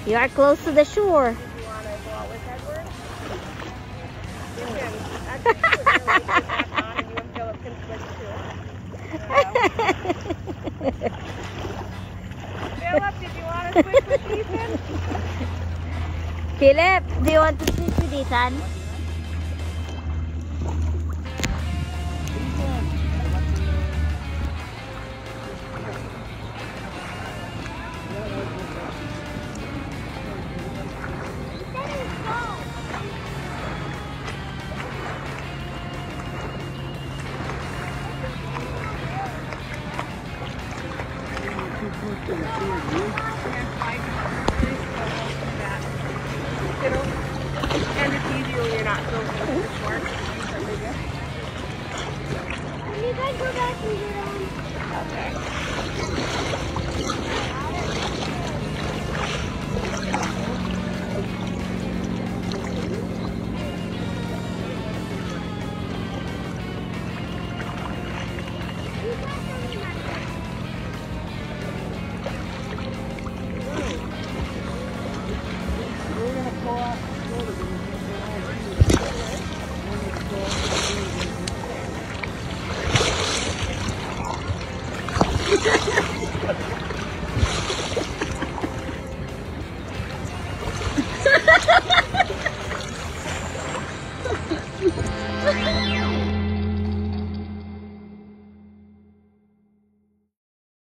You are close to the shore. Do you want to go out with Edward? You can. Actually, you would really put that on and you and Philip can switch too. Philip, did you want to switch with Ethan? Philip, do you want to switch with Ethan? And it's easy when you're not so close to the shore. Can you guys go back and get on? Okay. Ha ha ha!